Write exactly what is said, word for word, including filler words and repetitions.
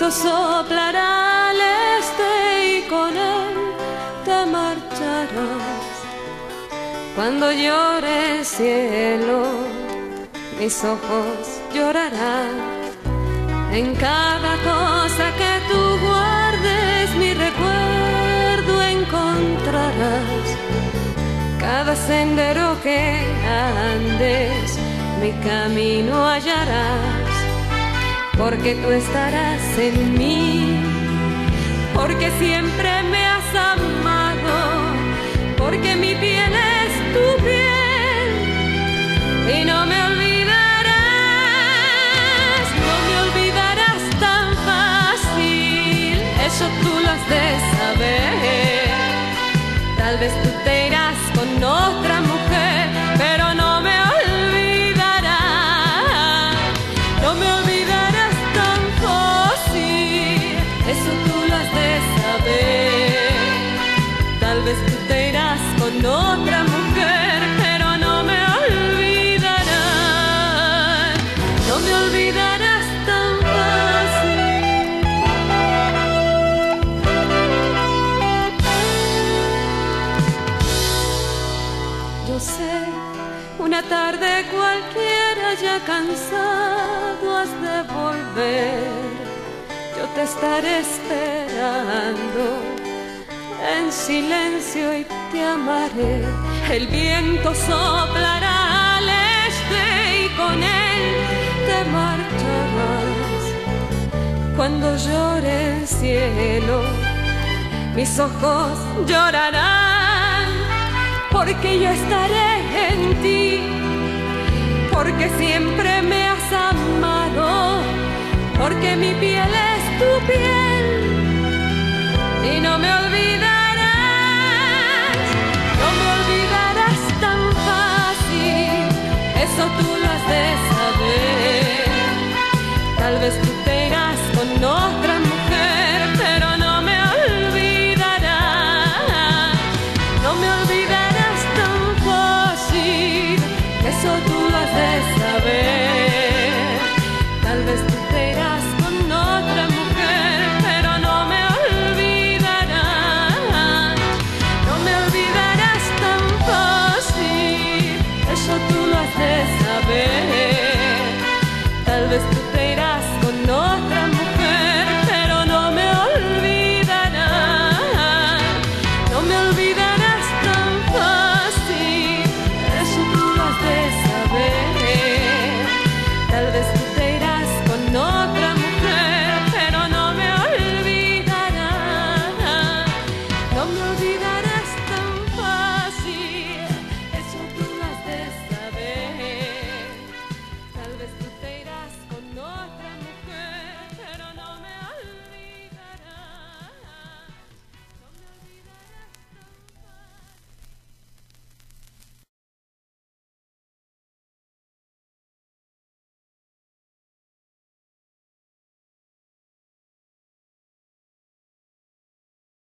viento soplará al este y con él te marcharás. Cuando llore el cielo, mis ojos llorarán. En cada cosa que tú guardes, mi recuerdo encontrarás. Cada sendero que andes, mi camino hallarás. Porque tú estarás en mí, porque siempre me has amado, porque mi piel es tu piel y no me olvidarás, no me olvidarás tan fácil, eso tú lo has de saber. Tal vez tú te irás con otra mujer, pero no me olvidarás, no me olvidarás tan fácil, eso tú lo has de saber. Tal vez tú te irás con otra mujer, pero no me olvidarás, no me olvidarás tan fácil. Yo sé, una tarde cualquiera ya cansado has de volver. Yo te estaré esperando en silencio y te amaré. El viento soplará al este y con él te marcharás. Cuando llore el cielo, mis ojos llorarán, porque yo estaré en ti, porque siempre me has amado, porque mi piel es tu piel y no me olvidas.